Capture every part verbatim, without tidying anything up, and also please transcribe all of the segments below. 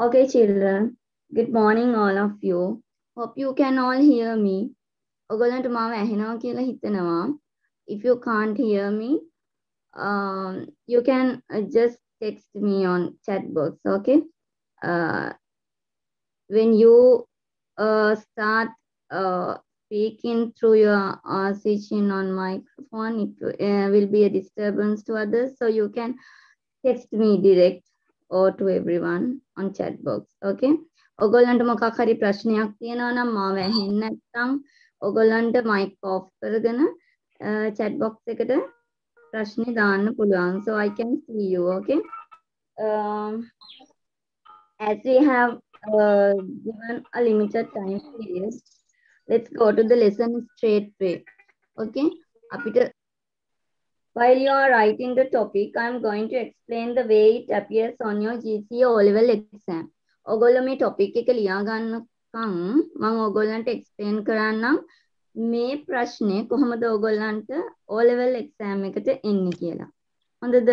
Okay, children. Good morning, all of you. Hope you can all hear me. ඔයගොල්ලන්ට මාව ඇහෙනවා කියලා හිතනවා. If you can't hear me, um, you can uh, just text me on chat box, okay? Uh, when you uh, start uh, speaking through your uh, switching on microphone, it uh, will be a disturbance to others, so you can text me direct or to everyone on chat box, okay? ඔයගොල්ලන්ට මොකක් හරි ප්‍රශ්නයක් තියෙනවා නම් මාව ඇහෙන්නේ නැත්නම් ඔයගොල්ලන්ට mic off කරගෙන chat box එකට ප්‍රශ්නේ දාන්න පුළුවන්. So I can see you, okay? Um, as we have uh, given a limited time period, let's go to the lesson straight way, okay? අපිට While you are writing the topic, I am going to explain the way it appears on your G C E O-level exam. ඔගොල්ලෝ මේ topic එක ලියා ගන්නකම් මම ඔයගොල්ලන්ට explain කරන්නම් මේ ප්‍රශ්නේ කොහොමද ඔයගොල්ලන්ට O-level exam එකට එන්නේ කියලා. හොඳද?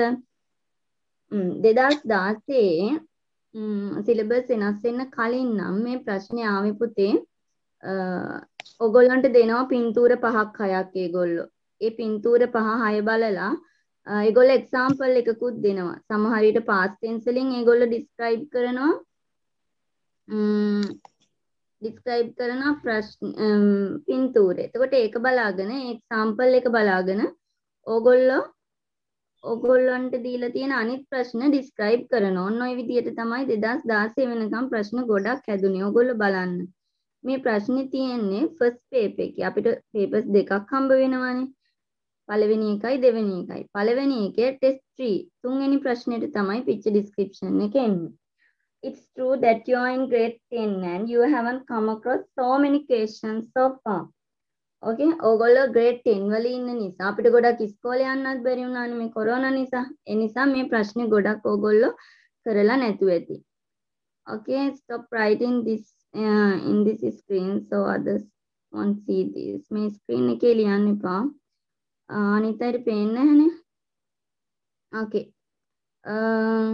දෙදාස් දාසයේ syllabus වෙනස් වෙන්න කලින් නම් මේ ප්‍රශ්නේ ආවේ පුතේ ඔයගොල්ලන්ට දෙනවා පින්තූර පහක් හයක් ඒගොල්ලෝ. ඒ පින්තූර පහ හය බලලා ඒගොල්ලෝ එක්සැම්පල් එකකුත් දෙනවා. සමහර විට past tense වලින් ඒගොල්ලෝ describe කරනවා ම් describe කරන ප්‍රශ්න පින්තූරය. එතකොට ඒක බලාගෙන එක්සැම්පල් එක බලාගෙන ඕගොල්ලෝ ඕගොල්ලන්ට දීලා තියෙන අනිත් ප්‍රශ්න describe කරනවා. ඔන්න ඔය විදිහට තමයි දෙදාස් දාසය වෙනකම් ප්‍රශ්න ගොඩක් හැදුනේ. ඕගොල්ලෝ බලන්න. මේ ප්‍රශ්නේ තියෙන්නේ first paper එකේ. අපිට papers දෙකක් හම්බ වෙනවානේ. පළවෙනි එකයි දෙවෙනි එකයි. පළවෙනි එකේ test three තුන්වෙනි ප්‍රශ්නෙට තමයි picture description එක එන්නේ. It's true that you are in grade ten and you haven't come across so many questions so far. Okay, ඕගොල්ලෝ grade ten වල ඉන්න නිසා අපිට ගොඩක් ඉස්කෝලේ යන්නත් බැරි වුණානේ මේ කොරෝනා නිසා. ඒ නිසා මේ ප්‍රශ්නේ ගොඩක් ඕගොල්ලෝ කරලා නැතුව ඇති. Okay, stop writing this uh, in this screen so others won't see this. මේ screen එකේ ලියන්න එපා. අනිත් අයට පේන්නේ නැහනේ. Okay. Um,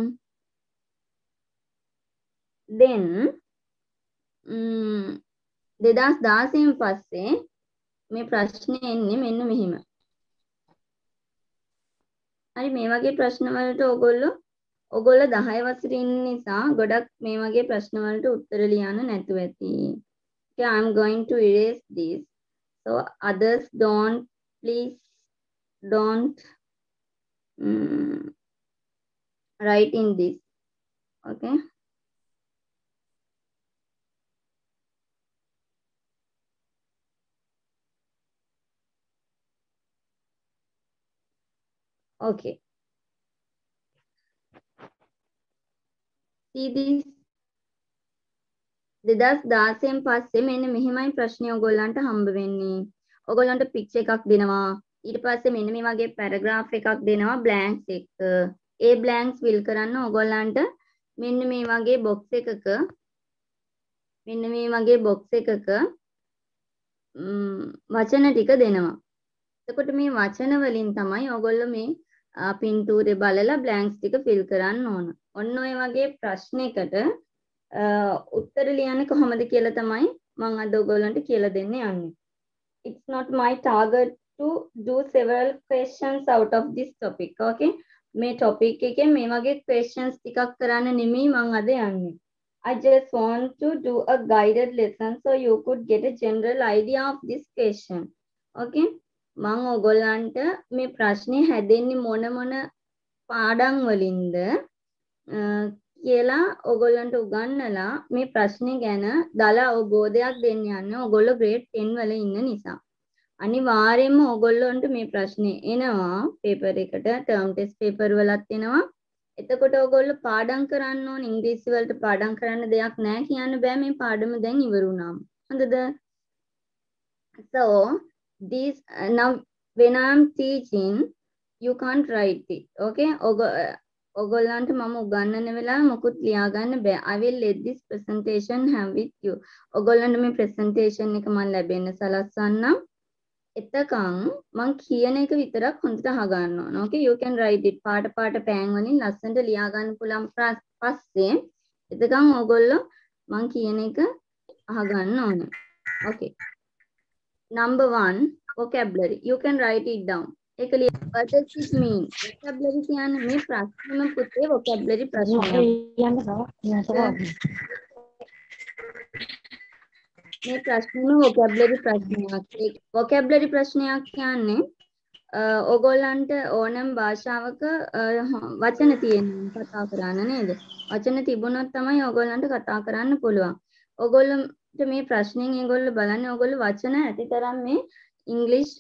then දෙදාස් දාසයෙන් පස්සේ මේ ප්‍රශ්නේ එන්නේ මෙන්න මෙහිම. හරි මේ වගේ ප්‍රශ්න වලට ඕගොල්ලෝ ඕගොල්ලෝ දහය වසරේ ඉන්න නිසා ගොඩක් මේ වගේ ප්‍රශ්න වලට උත්තර ලියන්න නැතුව ඇති. Okay, I am going to erase this. So others don't, please don't um, write in this. Okay. Okay. See this. දෙදාස් දාසයෙන් පස්සේ මෙන්න මෙහිමයි ප්‍රශ්නේ ඔයගොල්ලන්ට හම්බ වෙන්නේ. ඔයගොල්ලන්ට පික්චර් එකක් දෙනවා. ඊට පස්සේ මෙන්න මේ වගේ පැරග්‍රාෆ් එකක් දෙනවා බ්ලැන්ක්ස් එක. ඒ බ්ලැන්ක්ස් fill කරන්න ඔයගොල්ලන්ට මෙන්න මේ වගේ box එකක මෙන්න මේ වගේ box එකක වචන ටික දෙනවා. එතකොට මේ වචන වලින් තමයි ඔයගොල්ලෝ මේ පින්තූරේ බලලා බ්ලැන්ක්ස් ටික fill කරන්න ඕන. ඔන්න ඔය වගේ ප්‍රශ්නයකට උත්තර ලියන්නේ කොහොමද කියලා තමයි මම අද ඔයගොල්ලන්ට කියලා දෙන්න යන්නේ. It's not my target to do several questions out of this topic. Okay? මේ topic එකේ මේ වගේ questions ටිකක් කරන්න නෙමෙයි මම අද යන්නේ. I just want to do a guided lesson so you could get a general idea of this question. Okay? මම ඔයගොල්ලන්ට මේ ප්‍රශ්නේ හැදෙන්නේ මොන මොන පාඩම් වලින්ද කියලා ඔයගොල්ලන්ට උගන්වලා මේ ප්‍රශ්නේ ගැන දල අවබෝධයක් දෙන්න යන්නේ ඔයගොල්ලෝ grade ten වල ඉන්න නිසා. අනිවාර්යයෙන්ම ඔයගොල්ලන්ට මේ ප්‍රශ්නේ එනවා paper එකට term test paper වලත් එනවා. එතකොට ඔයගොල්ලෝ පාඩම් කරන්න ඕන ඉංග්‍රීසි වලට පාඩම් කරන්න දෙයක් නැහැ කියන්න බෑ මේ පාඩම දැන් ඉවර වුණාම. හොඳද? So this uh, now when I am teaching you can't write it. Okay? ඔයගොල්ලන්ට මම උගන්වන වෙලාව මොකුත් ලියා ගන්න බෑ. I will let this presentation have with you. ඔයගොල්ලන්ට මේ presentation එක මම ලැබෙන්න සලස්වන්නම්. එතකන් මම කියන එක විතරක් හොඳට අහගන්න ඕන. Okay, you can write it පාට පාට පෑන් වලින් ලස්සනට ලියා ගන්න පුළුවන්. පස්සේ එතකන් ඕගොල්ලෝ මං කියන එක අහගන්න ඕනේ. Okay. Number one, vocabulary. You can write it down. ඒක ලිය. What does it mean? Vocabulary කියන්නේ මේ ප්‍රශ්නෙම පුතේ vocabulary ප්‍රශ්නයක්. මේ ප්‍රශ්නෙම vocabulary ප්‍රශ්නයක්. ඒ vocabulary ප්‍රශ්නයක් කියන්නේ ඕගොල්ලන්ට ඕනම භාෂාවක වචන තියෙනවා කතා කරන්න නේද? වචන තිබුණොත් තමයි ඕගොල්ලන්ට කතා කරන්න පුළුවන්. ඕගොල්ලන්ට මේ ප්‍රශ්نين ඒගොල්ලෝ බලන්නේ ඕගොල්ලෝ වචන ඇතිතරම් මේ ඉංග්‍රීසි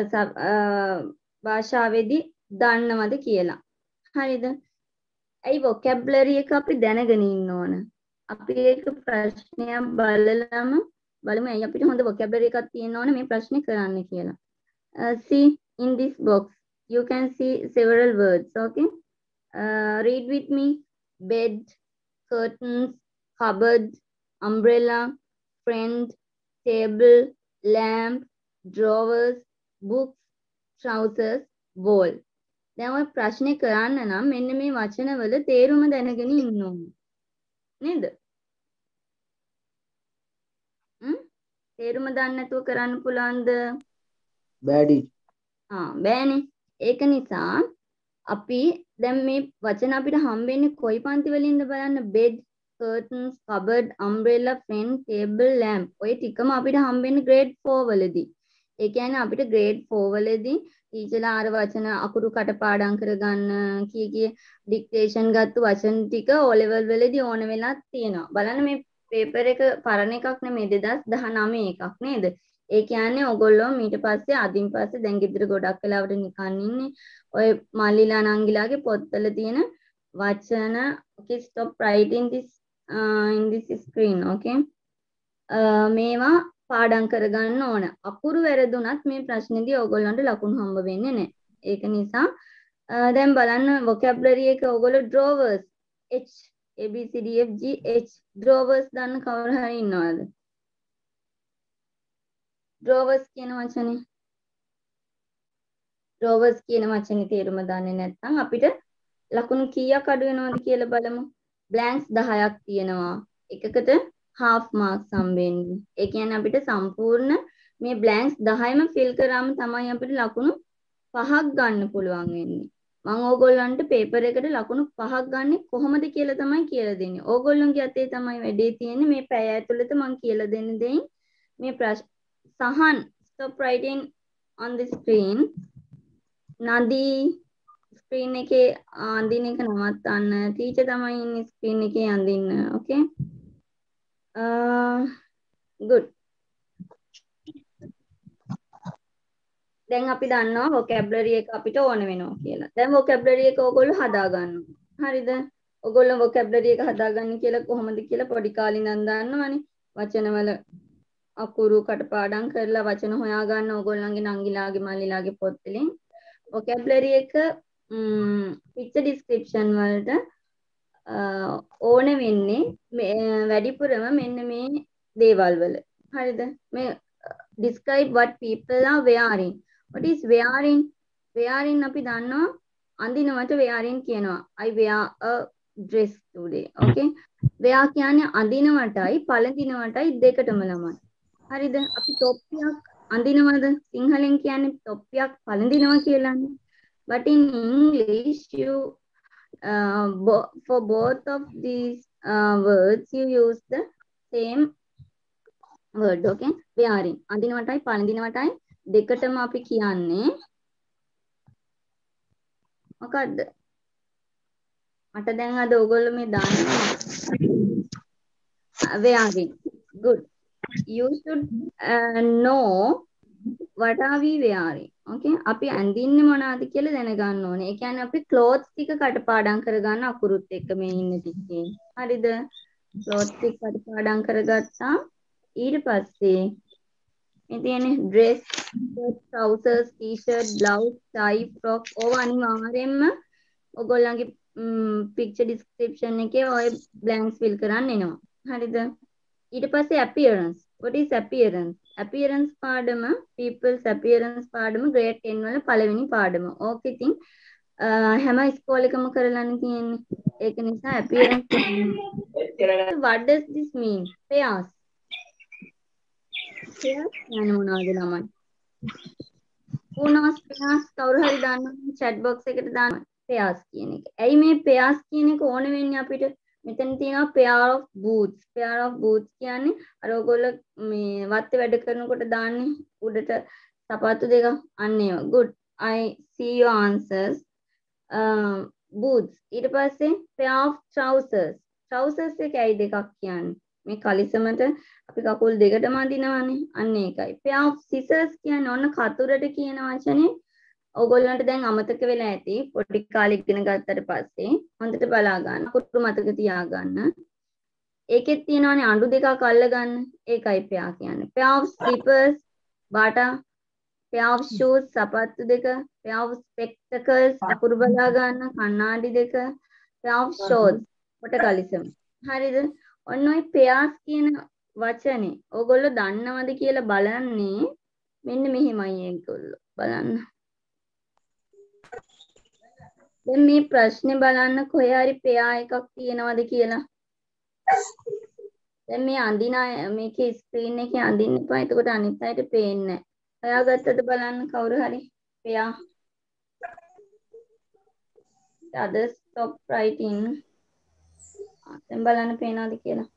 භාෂාවේදී දන්නවද කියලා. හරිද? ඒ vocabulary එක අපි දැනගෙන ඉන්න ඕන. අපි ඒක ප්‍රශ්නයක් බලලම බලමු ඇයි අපිට හොඳ vocabulary එකක් තියෙන්න ඕන මේ ප්‍රශ්නේ කරන්න කියලා. Uh, see in this box you can see several words. Okay, uh, read with me. Bed, curtains, cupboard, umbrella, friend, table, lamp, drawers, books, trousers, wall. දැන් ඔය ප්‍රශ්නේ කරන්න නම් මෙන්න මේ වචනවල තේරුම දැනගෙන ඉන්න ඕනේ. නේද? හ්ම්? තේරුම දන්නේ නැතුව කරන්න පුළුවන්ද? බෑඩි. ආ බෑනේ. ඒක නිසා අපි දැන් මේ වචන අපිට හම්බෙන්නේ කොයි පන්ති වලින්ද බලන්න. bed, curtains, cupboard, umbrella, friend, table, lamp. ඔය ටිකම අපිට හම්බෙන්නේ grade four වලදී. ඒ කියන්නේ අපිට grade four වලදී ටීචර්ලා ආර වචන අකුරු කටපාඩම් කරගන්න කී කී ඩික්ටේෂන් ගත්ත වචන ටික O level වලදී ඕන වෙලා තියෙනවා. බලන්න මේ පේපර් එක පරණ එකක් නෙමෙයි දෙදාස් දහනවය එකක් නේද? ඒ කියන්නේ ඔයගොල්ලෝ ඊට පස්සේ අදින් පස්සේ දැන් ගෙදර ගොඩක් වෙලාවට නිකන් ඉන්නේ. ඔය මල්ලිලා නංගිලාගේ පොත්වල තියෙන වචන okay stop writing this uh, in this screen okay. uh, මේවා පාඩම් කරගන්න ඕන. අකුරු වැරදුනත් මේ ප්‍රශ්නේදී ඕගොල්ලන්ට ලකුණු හම්බ වෙන්නේ නැහැ. ඒක නිසා දැන් බලන්න vocabulary එක ඕගොල්ලෝ drawers H A B C D F G H drawers දන්න කවුරු හරි ඉන්නවද? drawers කියන වචනේ drawers කියන වචනේ තේරුම දන්නේ නැත්නම් අපිට ලකුණු කීයක් අඩු වෙනවද කියලා බලමු. blanks දහයක් තියෙනවා. එකකට half marks හම්බෙන්නේ. ඒ කියන්නේ අපිට සම්පූර්ණ මේ blanks දහයම fill කරාම තමයි අපිට ලකුණු පහක් ගන්න පුළුවන් වෙන්නේ. මම ඕගොල්ලන්ට paper එකට ලකුණු පහක් ගන්න කොහොමද කියලා තමයි කියලා දෙන්නේ. ඕගොල්ලන්ගේ අතේ තමයි වැඩේ තියෙන්නේ. මේ පැය ඇතුළත මම කියලා දෙන්න දෙයින් මේ ප්‍රශ්න සහන් stop writing on the screen. Nadee screen එකේ අඳින එක නවත්තන්න. teacher තමයි ඉන්නේ screen එකේ අඳින්න. okay. Uh, good. දැන් අපි දන්නවා vocabulary එක අපිට ඕන වෙනවා කියලා. දැන් vocabulary එක ඕගොල්ලෝ හදා ගන්නවා. හරිද? ඕගොල්ලෝ vocabulary එක හදාගන්න කියලා කොහොමද කියලා පොඩි කාලේ ඉඳන් දන්නවනේ. වචනවල අකුරු කටපාඩම් කරලා වචන හොයා ගන්න ඕගොල්ලන්ගේ නංගිලාගේ මල්ලිලාගේ පොත් වලින්. vocabulary එක picture description වලට ඕන වෙන්නේ වැඩිපුරම මෙන්න මේ දේවල් වල. හරිද? මේ describe what people are wearing. What is wearing? Wearing අපි දන්නවා අඳිනවට wearing කියනවා. I wear a dress today. Okay? wear කියන්නේ අඳිනවටයි පළඳිනවටයි දෙකටම ළමයි. හරිද? අපි තොප්පියක් අඳිනවද? සිංහලෙන් කියන්නේ තොප්පියක් පළඳිනවා කියලානේ. But in English you Uh, bo for both of these uh, words you use the same word. Okay, wearing අඳිනවටයි පළඳිනවටයි දෙකටම අපි කියන්නේ මොකද්ද? මට දැන් අද ඕගොල්ලෝ මේ දානවා wearing. Good. You should uh, know what are we wearing. Okay, අපි අඳින්නේ මොනවද කියලා දැනගන්න ඕනේ. ඒ කියන්නේ අපි clothes ටික කටපාඩම් කරගන්න අකුරුත් එක්ක මේ ඉන්න ටිකේ. හරිද? clothes ටික කටපාඩම් කරගත්තා. ඊට පස්සේ මේ තියෙන්නේ dress, trousers, t-shirt, blouse, tie, frock. ඕවා අනිවාර්යෙන්ම ඔයගොල්ලන්ගේ picture description එකේ ඔය blanks fill කරන්න එනවා. හරිද? ඊට පස්සේ appearance. What is appearance? appearance පාඩම people's appearance පාඩම grade ten වල පළවෙනි පාඩම. ඕක ඉතින් හැම ඉස්කෝලේකම කරලානේ තියෙන්නේ. ඒක නිසා appearance so what does this mean? pairs pairs කියන්නේ මොනවද ළමයි? who knows pairs කවුරු හරි දන්නවද chat box එකට දාන්න pairs කියන එක. ඇයි මේ pairs කියන එක ඕන වෙන්නේ අපිට? මෙතන තියෙනවා pair of boots. pair of boots කියන්නේ අර ඔයගොල්ලෝ මේ වත්තේ වැඩ කරනකොට දාන්නේ උඩට සපත්තු දෙක අන්න ඒවා. good I see your answers. uh, boots ඊට පස්සේ pair of trousers. trousers එක ඇයි දෙකක් කියන්නේ? මේ කලිසමට අපි කකුල් දෙකටම අදිනවානේ. අන්න ඒකයි. pair of scissors කියන්නේ ඔන්න කතුරට කියන වචනේ. ඔයගොල්ලන්ට දැන් අමතක වෙලා ඇති. පොඩි කාලේ ඉගෙන ගත්තට පස්සේ හොඳට බලා ගන්න. කුරු මතක තියාගන්න. ඒකෙත් තියෙනවානේ අඬු දෙකක් අල්ල ගන්න. ඒකයි pair කියන්නේ. pair of slippers බාටා. pair of shoes සපත්තු දෙක. pair of spectacles අකුරු බලා ගන්න කණ්ණාඩි දෙක. pair of shorts කොට කලිසම. හරිද? ඔන්න ඔය pairs කියන වචනේ ඕගොල්ලෝ දන්නවද කියලා බලන්නේ මෙන්න මෙහෙමයි ඒගොල්ලෝ බලන්න. දැන් මේ ප්‍රශ්නේ බලන්න කොහේ හරි pair එකක් තියෙනවද කියලා. දැන් මේ අඳින මේකේ ස්ක්‍රීන් එකේ අඳින්න එපා. එතකොට අනිත් අයට පේන්නේ නැහැ. හොයාගත්තද බලන්න කවුරු හරි pair. others stop writing. දැන් බලන්න පේනවද කියලා.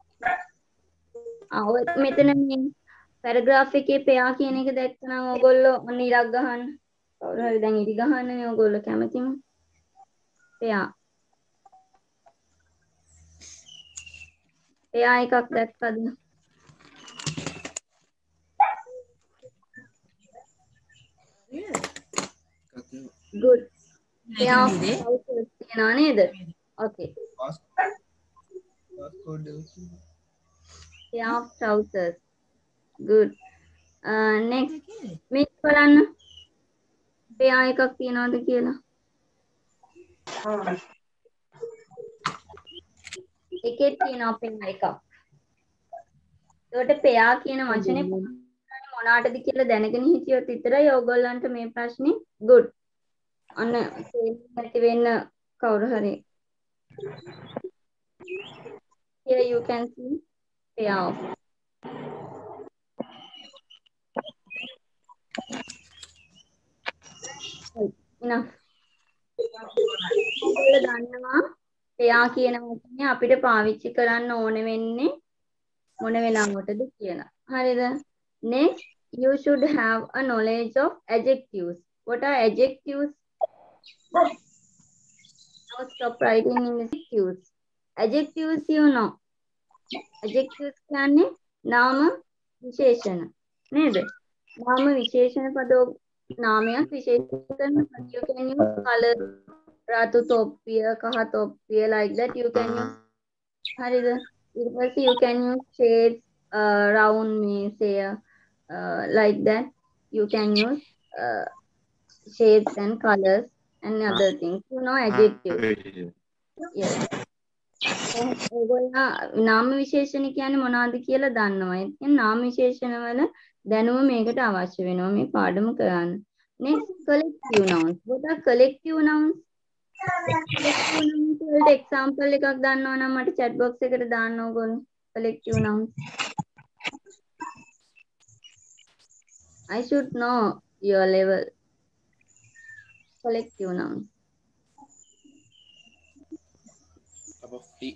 ආ ඔය මෙතන මේ පැරග්‍රාෆ් එකේ pair කියන එක දැක්කනම් ඕගොල්ලෝ ඔන්න ඉරක් ගහන්න. කවුරු හරි දැන් ඉරි ගහන්නනේ ඕගොල්ලෝ කැමතිම. pair. pair එකක් දැක්කද? good. pair of trousers කියනවා නේද? okay. pair of trousers. good. uh, next මේක බලන්න. pair එකක් තියනවද කියලා. එකේ තියෙනවා pair එකක්. ඒකට pair කියන වචනේ මොනකටද කියලා දැනගෙන හිටියොත් විතරයි ඕගොල්ලන්ට මේ ප්‍රශ්නේ good. අන්න ඇති වෙන්න කවුරු හරි. Here you can see pair of. enough. ඔයගොල්ලෝ දන්නවා pair කියන වචනේ අපිට පාවිච්චි කරන්න ඕන වෙන්නේ මොන වෙලාවකටද කියලා. හරිද? Next you should have a knowledge of adjectives. What are adjectives? Now stop writing in adjectives. Adjectives you know. Adjectives කියන්නේ නාම විශේෂණ නේද? නාම විශේෂණ පද නාමයක් විශේෂ කරන පද you can use color රතු තොප්පිය කහ තොප්පිය like that you can use. හරිද? ඊට පස්සේ you can use shades uh, round මේසය uh, like that you can use uh, shades and colors and other things. You know adjectives. Yes. ඔයගොල්ලෝ නාම විශේෂණ කියන්නේ මොනවද කියලා දන්නවා. ඒ කියන්නේ නාම විශේෂණ වල දැනුම මේකට අවශ්‍ය වෙනවා මේ පාඩම කරන්න. Next collective nouns. What are collective nouns? collective nouns වලට example එකක් දන්නවා නම් මට chat box එකට දාන්න ඕගොල්ලෝ. collective nouns. I should know your level. collective nouns. Cup of tea.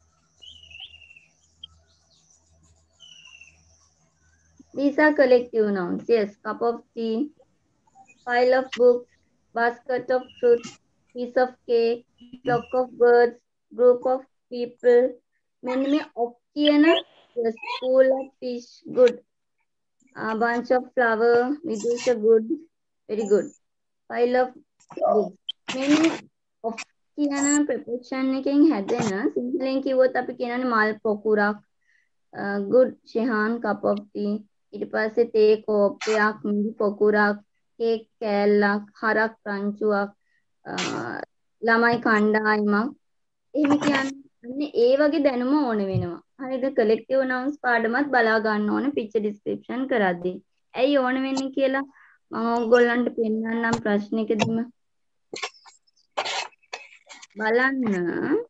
These are collective nouns. Yes, cup of tea, pile of books, basket of fruit, piece of cake, flock of birds, group of people. Many me of kiana, yes, school of fish, good. A bunch of flower, vidusha, good, very good. Pile of books. Many of kiana preposition එකෙන් හැදෙන සිංහලෙන් කිව්වොත් අපි කියනනේ මල් පොකුරක්. good Shehan cup of tea. ඊට පස්සේ තේ කෝප්පයක් මිදි පොකුරක් cake කෑල්ලක් හරක් රංචුවක් ළමයි කණ්ඩායමක් එහෙම කියන්නේ ඒ වගේ දැනුම ඕන වෙනවා. හරිද? collective nouns පාඩමත් බලා ගන්න ඕනේ picture description කරද්දී. ඇයි ඕන වෙන්නේ කියලා මම ඔයගොල්ලන්ට පෙන්නන්නම් ප්‍රශ්නෙකදීම. බලන්න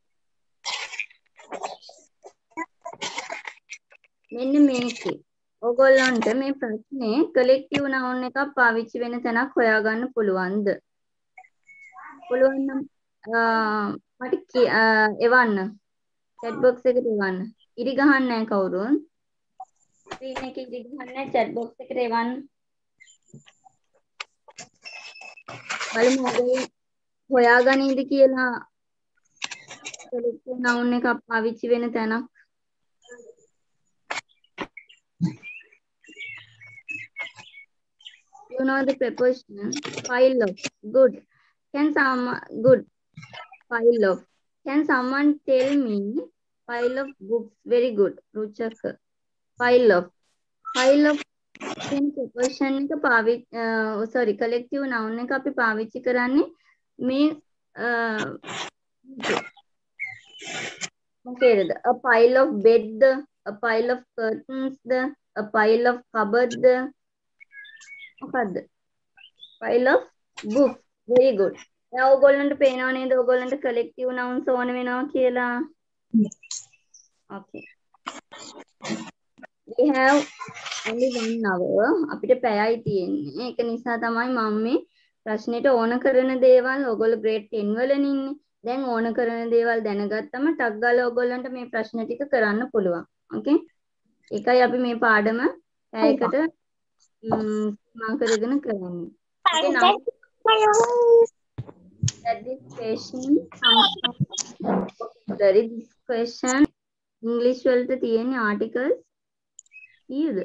මෙන්න මේකේ ඔයගොල්ලන්ට මේ ප්‍රශ්නේ කලෙක්ටිව් නවුන් එකක් පාවිච්චි වෙන තැනක් හොයාගන්න පුළුවන්ද? පුළුවන් නම් මට එවන්න chat box එකට එවන්න. ඉරි ගහන්න නැහැ කවුරුන්. ස්ක්‍රීන් එකේ ඉරි ගහන්න නැහැ chat box එකට එවන්න. බලමු ඔයගොල්ලෝ හොයාගන්නේද කියලා කලෙක්ටිව් නවුන් එකක් පාවිච්චි වෙන තැනක්. You know the preposition pile of. Good. Can someone good pile of. Can someone tell me pile of books? Very good. Ruchaka. Pile of. Pile of කියන preposition එක පාවි sorry collective noun එක අපි පාවිච්චි කරන්නේ මේ මොකේද? A pile of bed, a pile of curtains, a pile of cupboard. මොකද්ද? pile of books. Very good. දැන් ඕගොල්ලන්ට පේනව නේද ඕගොල්ලන්ට collective nouns ඕන වෙනවා කියලා? Okay. We have only one hour. අපිට පැයයි තියෙන්නේ. ඒක නිසා තමයි මම මේ ප්‍රශ්නෙට ඕන කරන දේවල් ඕගොල්ලෝ grade ten වලනේ ඉන්නේ. දැන් ඕන කරන දේවල් දැනගත්තම ටක් ගාලා ඕගොල්ලන්ට මේ ප්‍රශ්න ටික කරන්න පුළුවන්. Okay? ඒකයි අපි මේ පාඩම පැයකට මම කරගෙන කරන්නේ. Okay, now that this question comes from this question English වලට තියෙන articles කීයද?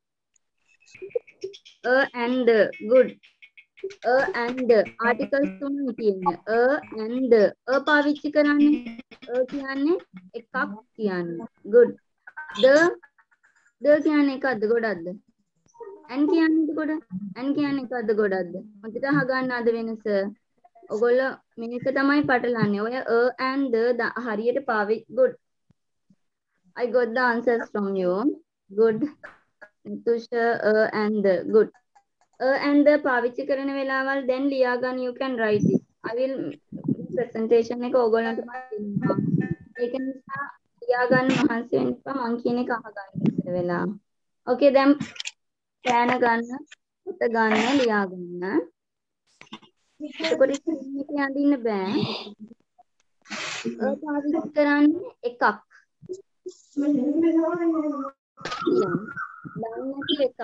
a and good. a and articles තුනයි තියෙන්නේ. a and a පාවිච්චි කරන්නේ a කියන්නේ එකක් කියන්නේ. good. the the කියන්නේ එකක්ද ගොඩක්ද? and කියන්නේ ගොඩ. and කියන්නේ එකක්ද ගොඩක්ද? මතක අහගන්න අද වෙනස. ඔයගොල්ලෝ මේක තමයි පටලන්නේ. ඔය a and the හරියට පාවිච්චි good. I got the answers from you. Good. Tusha a and good. a and පාවිච්චි කරන වෙලාවල් දැන් ලියා ගන්න. You can write it. I will presentation එක ඕගොල්ලන්ට දෙන්නම්. ඒක නිසා ලියා ගන්න මහන්සි වෙන්න එපා. මං කියන එක අහගන්න ඉස්සර වෙලා. Okay දැන් පෑන ගන්න, පොත ගන්න, ලියා ගන්න. එතකොට ස්ක්‍රීන් එකේ අඳින්න බෑ. a පාවිච්චි කරන්නේ එකක්. දැන් එකක්.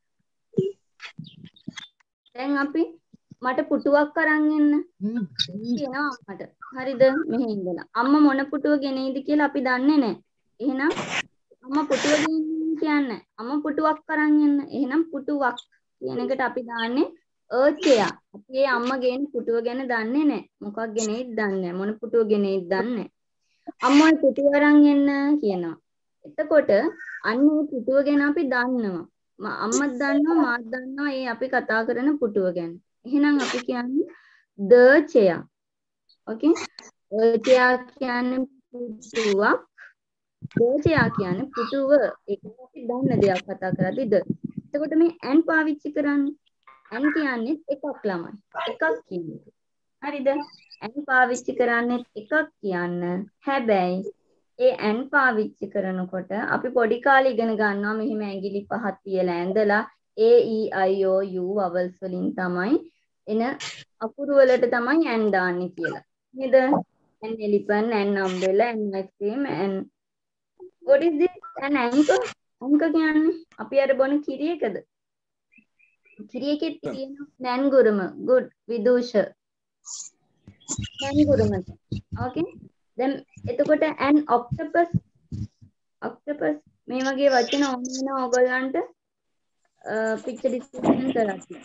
දැන් අපි මට පුටුවක් අරන් එන්න කියනවා අම්මට. හරිද? මෙහෙ ඉඳලා. අම්මා මොන පුටුව ගෙනෙයිද කියලා අපි දන්නේ නැහැ. එහෙනම් අම්මා පුටුව ගෙනින්න කියන්නේ. අම්මා පුටුවක් අරන් එන්න. එහෙනම් පුටුවක් කියන එකට අපි දාන්නේ a chair. අපි ඒ අම්මා ගේන පුටුව ගැන දන්නේ නැහැ. මොකක් ගෙනෙයිද දන්නේ නැහැ. මොන පුටුව ගෙනෙයිද දන්නේ නැහැ. අම්මා පුටුව අරන් එන්න කියනවා. එතකොට අන්න ඒ පුටුව ගැන අපි දන්නවා. අම්මත් දන්නවා මාත් දන්නවා ඒ අපි කතා කරන පුටුව ගැන. එහෙනම් අපි කියන්නේ the chair. Okay? the chair කියන්නේ පුටුවක්. the chair කියන්නේ පුටුව. ඒක අපි දන්න දෙයක් කතා කරද්දී the. එතකොට මේ and පාවිච්චි කරන්නේ. and කියන්නේ එකක් ළමයි. එකක් කියන්නේ. හරිද? and පාවිච්චි කරන්නේ එකක් කියන්න. හැබැයි ඒ and පාවිච්චි කරනකොට අපි පොඩි කාලේ ඉගෙන ගන්නවා මෙහෙම ඇඟිලි පහක් තියලා ඇඳලා a e i o u vowels වලින් තමයි එන අකුරු වලට තමයි and දාන්නේ කියලා. නේද? and elephant, and umbrella, and ice cream, and what is this? and anchor. anchor කියන්නේ අපි අර බොන කිරි එකද? කිරි එකේ තියෙන නැන්ගුරම. good. විදූෂ. නැන්ගුරම. okay? දැන් එතකොට an octopus octopus මේ වගේ වචන ඕන වෙනවා ඔයගොල්ලන්ට picture description කරලා.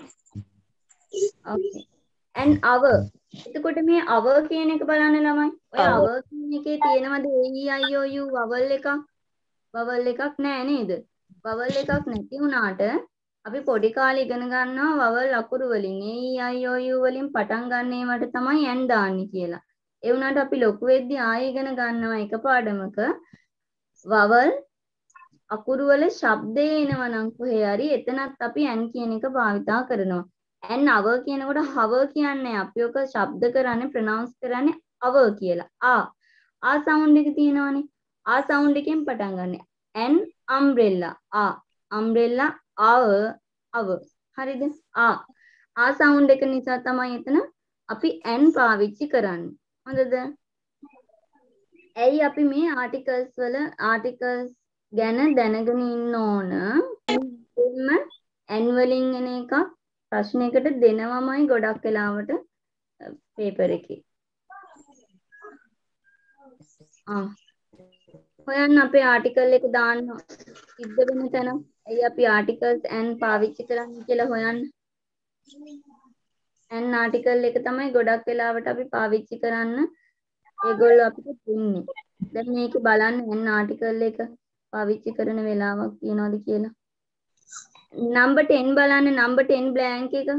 okay and hour. එතකොට මේ hour කියන එක බලන්න ළමයි. ඔය hour කියන එකේ තියෙනවද a e i o u vowel එකක්? vowel එකක් නෑ නේද? vowel එකක් නැති වුණාට අපි පොඩි කාලේ ඉගෙන ගන්නවා vowel අකුරු වලින් a e i o u වලින් පටන් ගන්න ඒවට තමයි and දාන්නේ කියලා. ඒ වුණාට අපි ලොකු වෙද්දී ආයෙ ඉගෙන ගන්නවා එක පාඩමක vowel අකුරු වල ශබ්ද එනවා නම් කොහේ හරි එතනත් අපි an කියන එක භාවිතා කරනවා. and hour කියනකොට hour කියන්නේ අපි ඔක ශබ්ද කරන්නේ ප්‍රොනවුන්ස් කරන්නේ අව කියලා. ආ ආ සවුන්ඩ් එක තියෙනවනේ. ආ සවුන්ඩ් එකෙන් පටන් ගන්න. an umbrella. ආ umbrella ආව අව. හරිද? ආ ආ සවුන්ඩ් එක නිසා තමයි එතන අපි an පාවිච්චි කරන්නේ. හොඳද? ඇයි අපි මේ ආටිකල්ස් වල ආටිකල්ස් ගැන දැනගෙන ඉන්න ඕන? එන්න an වලින් එන එක ප්‍රශ්නයකට දෙනවමයි ගොඩක් වෙලාවට පේපර් එකේ. ආ හොයන්න අපේ ආටිකල් එක දාන්න සිද්ධ වෙන තැන. ඇයි අපි ආටිකල්ස් an පාවිච්චි කරන්නේ කියලා හොයන්න. an ආටිකල් එක තමයි ගොඩක් වෙලාවට අපි පාවිච්චි කරන්න ඒගොල්ලෝ අපිට දෙන්නේ. දැන් මේක බලන්න an ආටිකල් එක පාවිච්චි කරන වෙලාවක් තියනවද කියලා. number ten බලන්න number ten blank එක.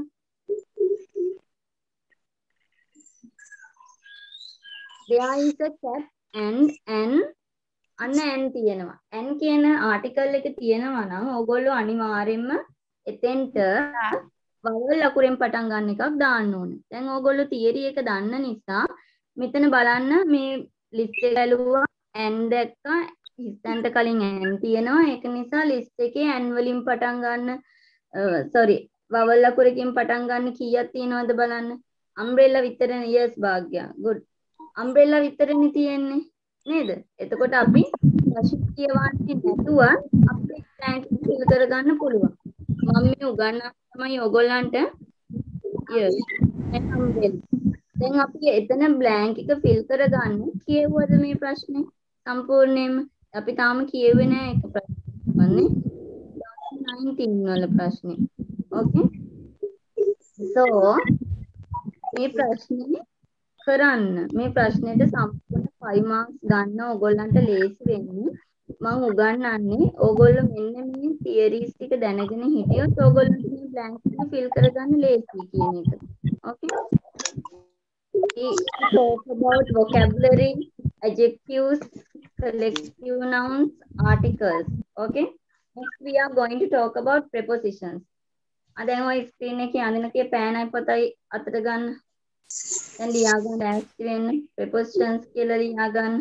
there is a cat and an අන්න an තියෙනවා. an කියන ආටිකල් එක තියෙනවා නම් ඕගොල්ලෝ අනිවාර්යෙන්ම එතෙන්ට වවල් ලකුරෙන් පටන් ගන්න එකක් දාන්න ඕනේ. දැන් ඕගොල්ලෝ තියරි එක දන්න නිසා මෙතන බලන්න මේ ලිස්ට් එක ඇලුවා an දැක්කා හිස්තන්ට කලින් an තියෙනවා. ඒක නිසා ලිස්ට් එකේ an වලින් පටන් ගන්න sorry වවල් ලකුරකින් පටන් ගන්න කීයක් තියෙනවද බලන්න. umbrella විතරනේ. yes භාග්‍යා good. umbrella විතරනේ තියෙන්නේ නේද? එතකොට අපි ප්‍රශ්න කියවන්නේ නැතුව අපේ බ්ලැන්ක් ෆිල් කරගන්න පුළුවන්. මම මේ උගන්වන්න තමයි ඔයගොල්ලන්ට yes umbrella. දැන් අපි එතන බ්ලැන්ක් එක ෆිල් කරගන්න කියෙව්වද මේ ප්‍රශ්නේ සම්පූර්ණයෙන්ම? අපි තාම කියෙව්වේ නෑ ඒක ප්‍රශ්නේ. nineteen වල ප්‍රශ්නේ. okay so මේ ප්‍රශ්නේ කරන්න මේ ප්‍රශ්නෙට සම්පූර්ණ five marks ගන්න ඕගොල්ලන්ට ලේසි වෙන්නේ. මම උගන්වන්නේ ඕගොල්ලෝ මෙන්න මේ theories ටික දැනගෙන හිටියොත් ඕගොල්ලන්ට මේ blank එක fill කරගන්න ලේසි කියන එක. okay we talk about vocabulary, adjectives, collective nouns, articles. okay next we are going to talk about prepositions. අද දැන් ඔය ස්ක්‍රීන් එකේ අඳිනකේ පෑනයි පොතයි අතට ගන්න. දැන් ලියා ගන්න ඇස්ටි වෙන්න prepositions කියලා ලියා ගන්න.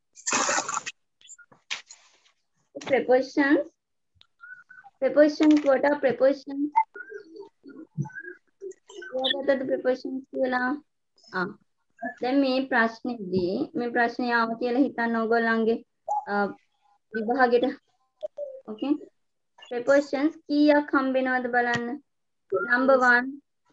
prepositions prepositions what are prepositions? what are the prepositions කියලා? ආ දැන් මේ ප්‍රශ්නේදී මේ ප්‍රශ්නේ ආව කියලා හිතන්න ඕගොල්ලන්ගේ විභාගෙට. okay prepositions කීයක් හම්බ වෙනවද බලන්න. number one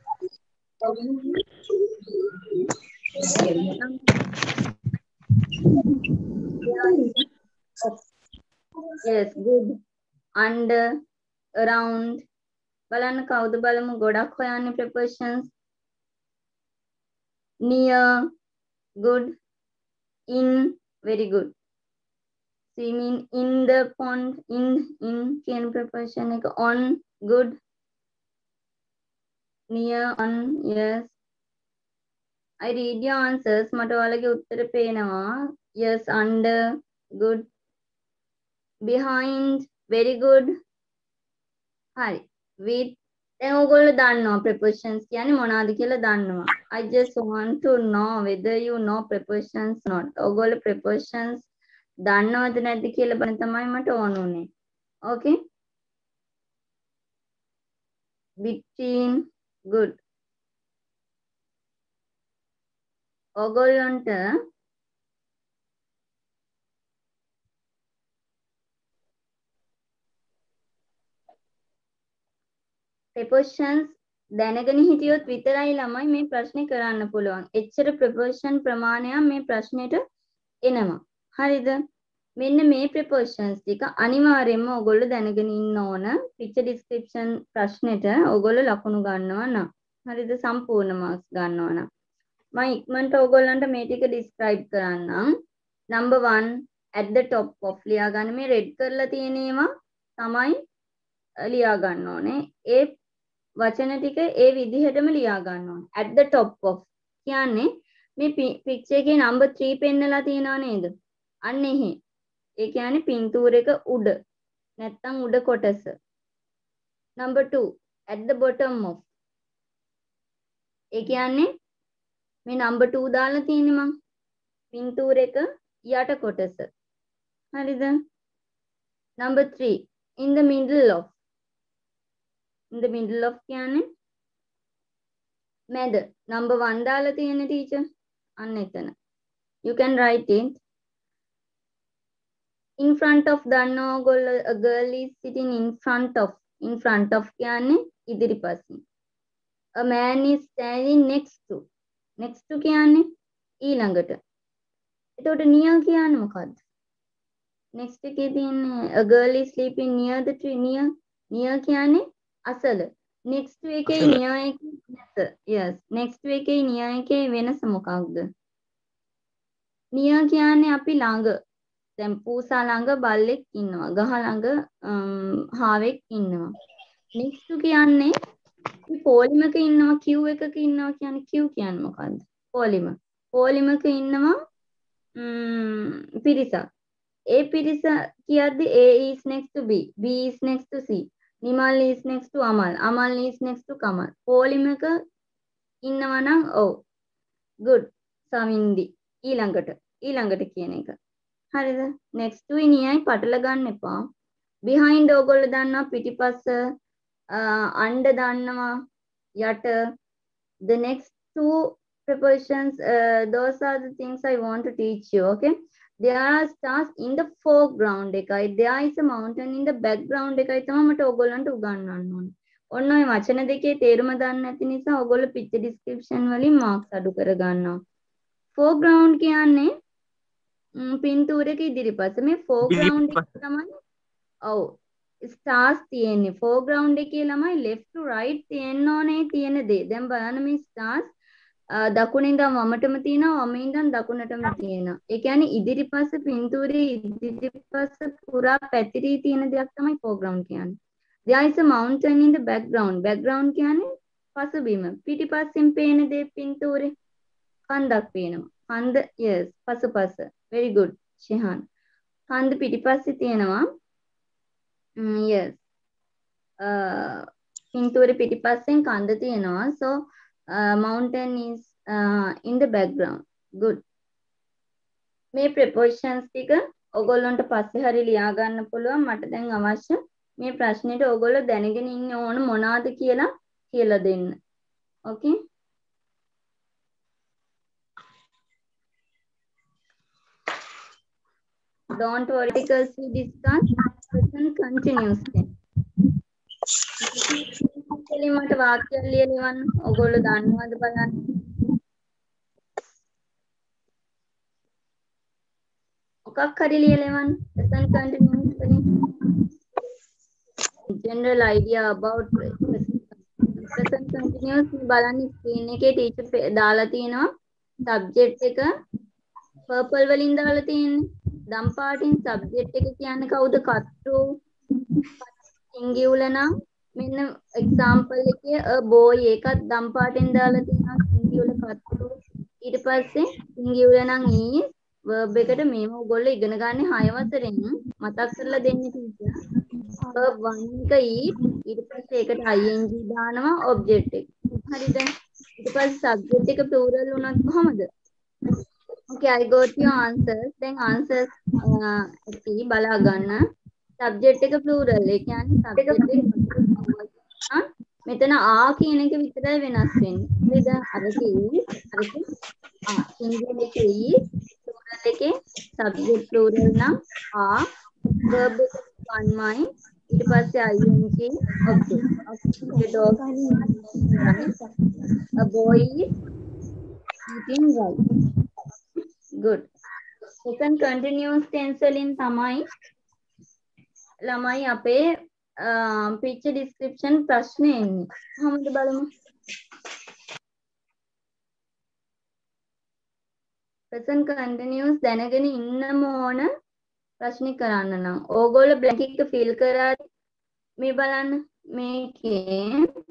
yes good. under around බලන්න කවුද බලමු ගොඩක් හොයන්නේ prepositions. near good. in very good. swimming in the pond in in කියන preposition එක on good. near on yes. I read your answers. මට ඔයාලගේ උත්තර පේනවා. yes under good. behind very good. හරි. with දැන් ඕගොල්ලෝ දන්නවා prepositions කියන්නේ මොනවද කියලා දන්නවා. I just want to know whether you know prepositions not. ඕගොල්ලෝ prepositions දන්නවද නැද්ද කියලා බලන්න තමයි මට ඕන උනේ. okay between good. ඕගොල්ලන්ට prepositions දැනගෙන හිටියොත් විතරයි ළමයි මේ ප්‍රශ්නේ කරන්න පුළුවන්. එච්චර preposition ප්‍රමාණයක් මේ ප්‍රශ්නෙට එනවා. හරිද? මෙන්න මේ prepositions ටික අනිවාර්යයෙන්ම ඕගොල්ලෝ දැනගෙන ඉන්න ඕන. picture description ප්‍රශ්නෙට ඕගොල්ලෝ ලකුණු ගන්නවා නම්. හරිද? සම්පූර්ණ marks ගන්නවා නම්. මම ඉක්මනට ඕගොල්ලන්ට මේ ටික describe කරන්නම්. number one at the top of ලියා ගන්න. මේ red කරලා තියෙන ඒවා තමයි ලියා ගන්න ඕනේ. ඒ වචන ටික ඒ විදිහටම ලියා ගන්න ඕනේ. at the top of කියන්නේ මේ picture එකේ number three පෙන්නලා තියෙනව නේද? අන්න එහෙ. ඒ කියන්නේ පින්තූර එක උඩ. නැත්තම් උඩ කොටස. number two at the bottom of. ඒ කියන්නේ මේ number two දාලා තියෙන්නේ මං. පින්තූර එක යට කොටස. හරිද? number three in the middle of. in the middle of කියන්නේ මැද. number one දාලා තියෙන teacher. අන්න එතන. you can write it. in front of දන්නවා ඔයගොල්ලෝ a girl is sitting in front of. in front of කියන්නේ ඉදිරිපසින්. a man is standing next to. next to කියන්නේ ඊළඟට. එතකොට near කියන්නේ මොකද්ද? next එකේ තියෙන්නේ a girl is sleeping near the tree. near near කියන්නේ අසල. next to එකේ near එකේ වෙනස. yes next to එකේ near එකේ වෙනස මොකක්ද? near කියන්නේ අපි ළඟ. දැන් පූසා ළඟ බල්ලෙක් ඉන්නවා. ගහ ළඟ හාවෙක් ඉන්නවා. next to කියන්නේ පොලිම එක ඉන්නවා queue එකක ඉන්නවා කියන්නේ queue කියන්නේ මොකද්ද? පොලිම. පොලිම එක ඉන්නවා ම් පිරිසක්. A පිරිස කියද්දි A is next to B, B is next to C, Nimal is next to Amal, Amal is next to Kamal. පොලිම එක ඉන්නවා නම් ඔව්. good. සමින්දි. ඊළඟට ඊළඟට කියන එක. හරිද? next to නියයි පටල ගන්න එපා. behind ඕගොල්ලෝ දන්නවා පිටිපස්ස, under දන්නවා යට. the next two prepositions, uh, those are the things I want to teach you. Okay, there are stars in the foreground එකයි, there is a mountain in the background එකයි තමයි මට ඕගොල්ලන්ට උගන්වන්න ඕනේ. ඔන්න ඔය වචන දෙකේ තේරුම දන්නේ නැති නිසා ඕගොල්ලෝ picture description වලින් marks අඩු කර ගන්නවා. foreground කියන්නේ පින්තූරයක ඉදිරිපස. මේ foreground එක තමයි ඔව් stars තියෙන්නේ. foreground එකේ ළමයි left to right තියෙන්න ඕනේ තියෙන දේ. දැන් බලන්න මේ stars දකුණින් ඉඳන් වමටම තියෙනවා, වමෙන් ඉඳන් දකුණටම තියෙනවා. ඒ කියන්නේ ඉදිරිපස පින්තූරේ ඉදිරිපස පුරා පැතිරී තියෙන දෙයක් තමයි foreground කියන්නේ. there is a mountain in the background. background කියන්නේ පසුබිම. පිටිපස්සෙන් පේන දේ පින්තූරේ කන්දක් පේනවා. කන්ද yes පසුපස. very good Shihan. කන්ද පිටිපස්සේ තියෙනවා. yes uh, පින්තූරේ පිටිපස්සෙන් කන්ද තියෙනවා. so Uh, mountain is uh, in the background. good. මේ prepositions ටික ඔයගොල්ලන්ට පස්සේ හරි ලියා ගන්න පුළුවන්. මට දැන් අවශ්‍ය මේ ප්‍රශ්නෙට ඔයගොල්ලෝ දැනගෙන ඉන්න ඕන මොනවාද කියලා කියලා දෙන්න. okay? don't worry because we discuss present continuous tense. මට වාක්‍යයක් ලියලා ඉවන්න. ඔයගොල්ලෝ දන්නවද බලන්න. මොකක් හරි ලියලා ඉවන්න. present continuous වලින්. general idea about present continuous බලන්න ස්ක්‍රීන් එකේ ටීචර් දාලා තියෙනවා. subject එක purple වලින් දාලා තියෙන්නේ. දම් පාටින් subject එක කියන්නේ කවුද? කර්තෘ. singular නම් මෙන්න example එකේ a boy එකත් දම් පාටෙන් දාලා තියෙනවා singular කර්තෘ. ඊට පස්සේ singular නම් is verb එකට මේව ඔයගොල්ලෝ ඉගෙන ගන්න හය වසරෙන් මතක් කරලා දෙන්න teacher. verb one එක is ඊට පස්සේ ඒකට ing දානවා object එක. හරිද? ඊට පස්සේ subject එක plural වුණත් කොහමද? okay I got your answers. දැන් answers ඇති බලා ගන්න. subject එක plural. ඒ කියන්නේ subject එක මෙතන ආ කියන එක විතරයි වෙනස් වෙන්නේ. නේද? අරකේ අරකේ ආ singular එකේ plural එකේ subject plural නම් ආ verb එක one ඊට පස්සේ ing object. okay dog a boy is eating rice. good. second continuous tense වලින් තමයි ළමයි අපේ picture description ප්‍රශ්නේ එන්නේ. කොහොමද බලමු. present continuous දැනගෙන ඉන්නම ඕන ප්‍රශ්නේ කරන්න නම්. ඕගොල්ලෝ blank එක fill කරලා මේ බලන්න. මේකේ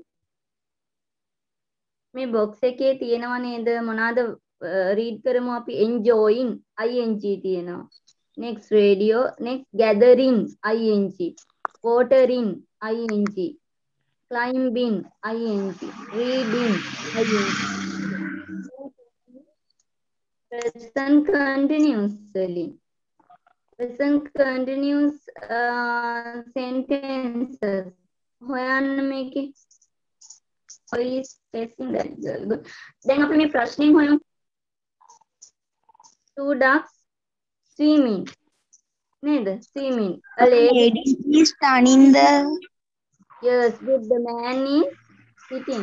මේ box එකේ තියෙනව නේද මොනවාද read කරමු අපි. enjoying ing තියෙනවා. next radio, next gathering ing, watering ing, climbing ing, reading ing. present continuous වලින් present continuous uh, sentences හොයන්න මේකේ oil is facing that girl. Good. දැන් අපි මේ ප්‍රශ්නේ හොයමු. Two ducks swimming. නේද? Swimming. A lady Lady is turning the yes, good. The man is sitting.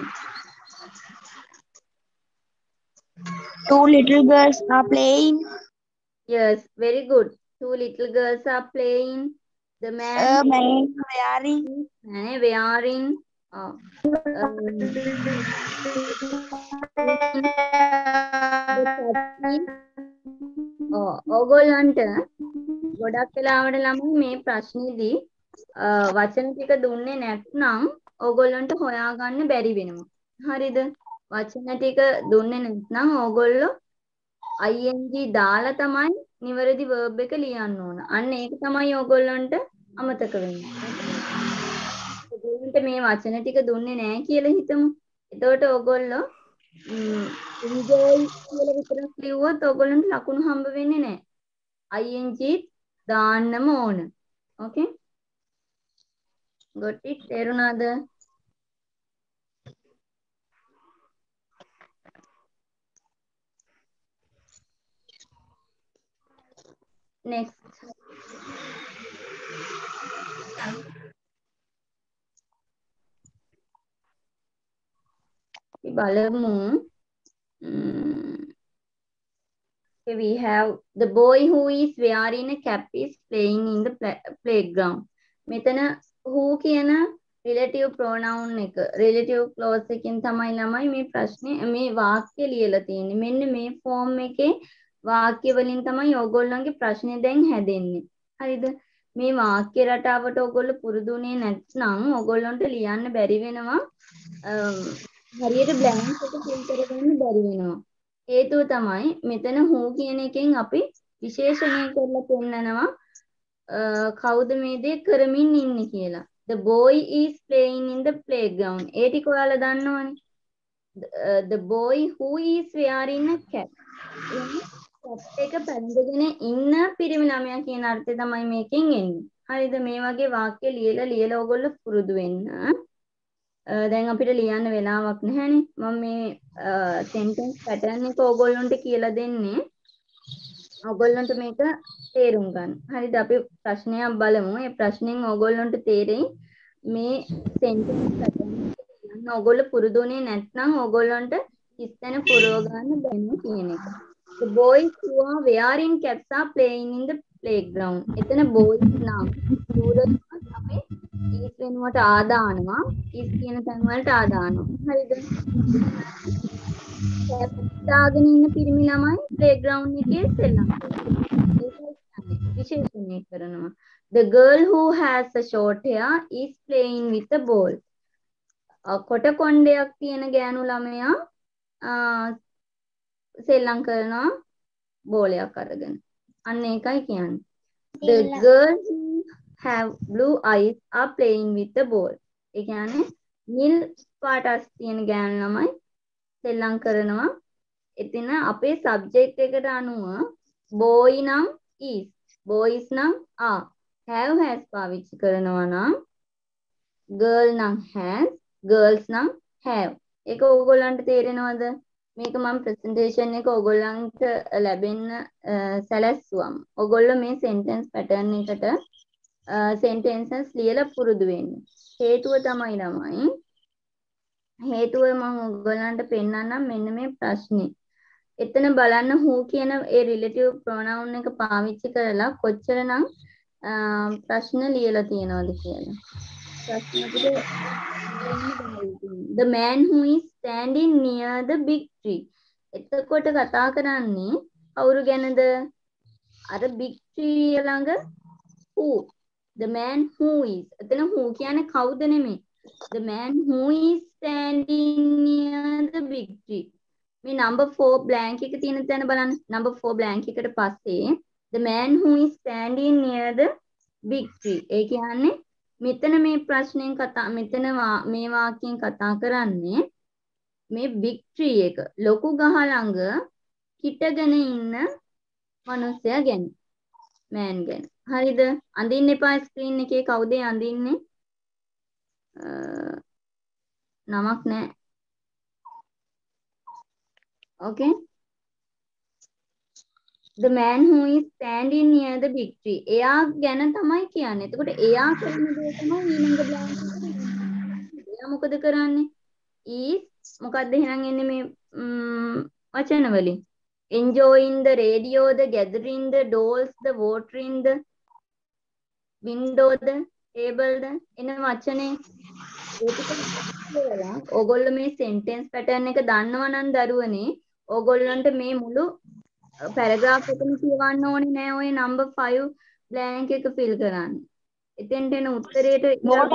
two little girls are playing. Yes, very good. Two little girls are playing. The man A man wearing man is wearing uh, ඕගොල්ලන්ට ගොඩක් වෙලාවට ළමයි මේ ප්‍රශ්නේදී වචන ටික දුන්නේ නැත්නම් ඕගොල්ලන්ට හොයාගන්න බැරි වෙනවා. හරිද? වචන ටික දුන්නේ නැත්නම් ඕගොල්ලෝ ing දාලා තමයි නිවැරදි verb එක ලියන්න ඕන. අන්න ඒක තමයි ඕගොල්ලන්ට අමතක වෙන්නේ. ඕගොල්ලන්ට මේ වචන ටික දුන්නේ නැහැ කියලා හිතමු. එතකොට ඕගොල්ලෝ enjoy කියලා විතරක් ලිව්වොත් ඕගොල්ලන්ට ලකුණු හම්බ වෙන්නේ නැහැ. ing දාන්නම ඕන. Okay? got it? තේරුණාද? Next. බලමු. Okay, we have the boy who is wearing a cap is playing in the play playground. මෙතන who කියන relative pronoun එක relative clause එකකින් තමයි ළමයි මේ ප්‍රශ්නේ මේ වාක්‍ය ලියලා තියෙන්නේ. මෙන්න මේ form එකේ වාක්‍ය වලින් තමයි ඕගොල්ලන්ගේ ප්‍රශ්නේ දැන් හැදෙන්නේ. හරිද? මේ වාක්‍ය රටාවට ඕගොල්ලෝ පුරුදුුනේ නැත්නම් ඕගොල්ලන්ට ලියන්න බැරි වෙනවා. හරියට blank එක fill කරගන්න බැරි වෙනවා. හේතුව තමයි මෙතන who කියන එකෙන් අපි විශේෂණය කරලා පෙන්නනවා කවුද මේ දේ කරමින් ඉන්නේ කියලා. The boy is playing in the playground. ඒ ටික ඔයාලා දන්නවනේ. The boy who is wearing a cap. එක පැන්දගෙන ඉන්න පිරිමි ළමයා කියන අර්ථය තමයි මේකෙන් එන්නේ. හරිද? මේ වගේ වාක්‍ය ලියලා ලියලා ඕගොල්ලෝ පුරුදු වෙන්න. දැන් අපිට ලියන්න වෙලාවක් නැහැනේ. මම මේ sentence pattern එක ඕගොල්ලන්ට කියලා දෙන්නේ. ඕගොල්ලන්ට මේක තේරුම් ගන්න. හරිද? අපි ප්‍රශ්නයක් බලමු. ඒ ප්‍රශ්نين ඕගොල්ලන්ට තේරෙයි මේ sentence pattern එක ලියන්න ඕගොල්ලෝ පුරුදුුනේ නැත්නම් ඕගොල්ලන්ට ඉස්සෙන පුරව ගන්න බැහැ කියන එක. The boys who are wearing caps are playing in the playground. එතන boys නම් plural අපි is වෙනුවට ආ දානවා. is කියන තැන් වලට ආ දානවා. හරිද? caps දාගෙන ඉන්න පිරිමි ළමයි playground එකේ සෙල්ලම් කරනවා. විශේෂණය කරනවා. The girl who has a short hair is playing with a ball. කොට කොණ්ඩයක් තියෙන ගෑනු ළමයා සෙල්ලම් කරනවා බෝලයක් අරගෙන. අන්න ඒකයි කියන්නේ. The girls who have blue eyes are playing with the ball. ඒ කියන්නේ නිල් පාට අස් තියෙන ගෑනු ළමයි සෙල්ලම් කරනවා. එතන අපේ subject එකට අනුව boy නම් is, boys නම් are, have has පාවිච්චි කරනවා නම් girl නම් has, girls නම් have. ඒක ඕගොල්ලන්ට තේරෙනවද? මේක මම ප්‍රසන්ටේෂන් එක ඕගොල්ලන්ට ලැබෙන්න සැලැස්සුවම්. ඕගොල්ලෝ මේ sentence pattern එකට sentences ලියලා පුරුදු වෙන්න. හේතුව තමයි ළමයි. හේතුව මම ඕගොල්ලන්ට පෙන්නන්නම් මෙන්න මේ ප්‍රශ්නේ. එතන බලන්න who කියන ඒ relative pronoun එක පාවිච්චි කරලා කොච්චරනම් ප්‍රශ්න ලියලා තියෙනවද කියලා. ප්‍රශ්නෙකට The man who is standing near the big tree. එතකොට කතා කරන්නේ කවුරු ගැනද? අර big tree ළඟ who. The man who is. එතන who කියන්නේ කවුද නෙමෙයි. The man who is standing near the big tree. මේ number four blank එක තියෙන තැන බලන්න. number four blank එකට පස්සේ the man who is standing near the big tree. ඒ කියන්නේ මෙතන මේ ප්‍රශ්නෙන් කතා මෙතන මේ වාක්‍යයෙන් කතා කරන්නේ මේ big tree එක ලොකු ගහ ළඟ හිටගෙන ඉන්න මනුස්සයා ගැන. මෑන් ගැන. හරිද? අඳින්න එපා ස්ක්‍රීන් එකේ කවුද අඳින්නේ? නමක් නැහැ. Okay. The man who is standing near the big tree. එයා ගැන තමයි කියන්නේ. එතකොට එයා කරන දේ තමයි ඊළඟ බ්ලැන්ක් එක. එයා මොකද කරන්නේ? is මොකද්ද එහෙනම් එන්නේ මේ වචන වලින්? Enjoying the radio, the gathering, the dolls, the watering, the window, the table, the එන වචනේ ඒක ඕගොල්ලෝ මේ sentence pattern එක දන්නවා නම් දරුවනේ ඕගොල්ලන්ට මේ මුළු පැරග්‍රාෆ් එකම කියවන්න ඕනේ නෑ ඔය number five blank එක fill කරන්න. එතෙන්ට එන උත්තරේට